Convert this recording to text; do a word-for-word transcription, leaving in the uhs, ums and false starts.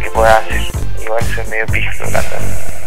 que pueda hacer. Igual soy medio pífaro cantando.